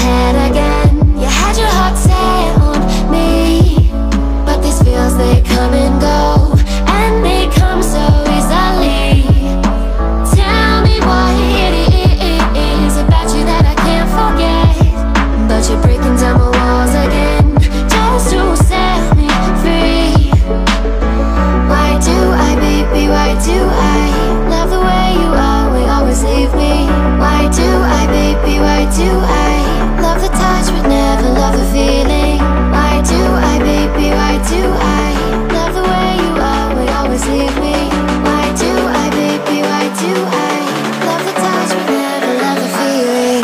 head again. You had your heart set on me, but these feels, they come and go, and they come so easily. Tell me what it is about you that I can't forget, but you're breaking down my walls again, just to set me free. Why do I, baby, why do I love the way you always leave me? Why do I, baby, why do I love the touch but never love the feeling? Why do I, baby, why do I love the way you always leave me? Why do I, baby, why do I love the touch but never love the feeling?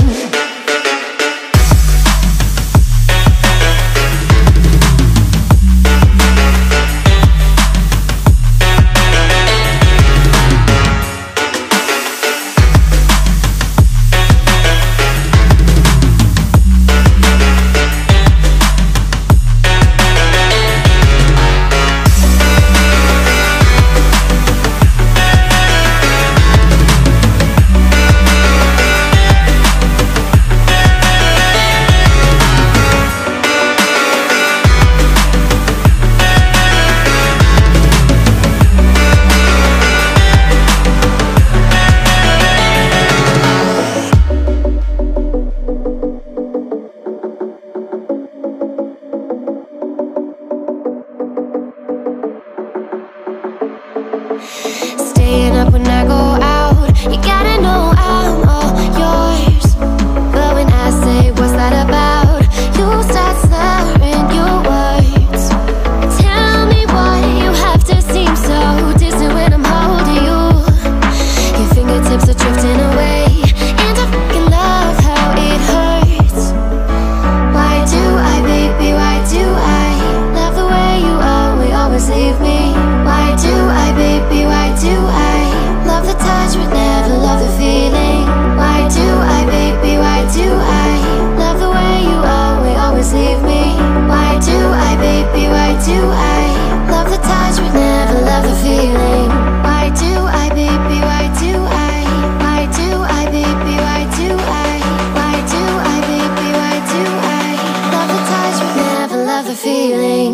Staying up when I go out, you gotta know I'm all yours. But when I say what's that about, you start slurring your words. Tell me why you have to seem so distant when I'm holding you. Your fingertips are drifting away, and I fucking love how it hurts. Why do I, baby, why do I love the way you always leave me? Why do I, baby, why do I love the touch but never love the feeling? Why do I, baby, why do I love the way you always leave me? Why do I, baby, why do I love the touch but never love the feeling? Why do I, baby, why do I? Why do I, baby, why do I? Why do I, baby, why do I love the touch but never love the feeling?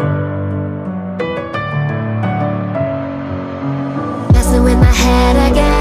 With my head again.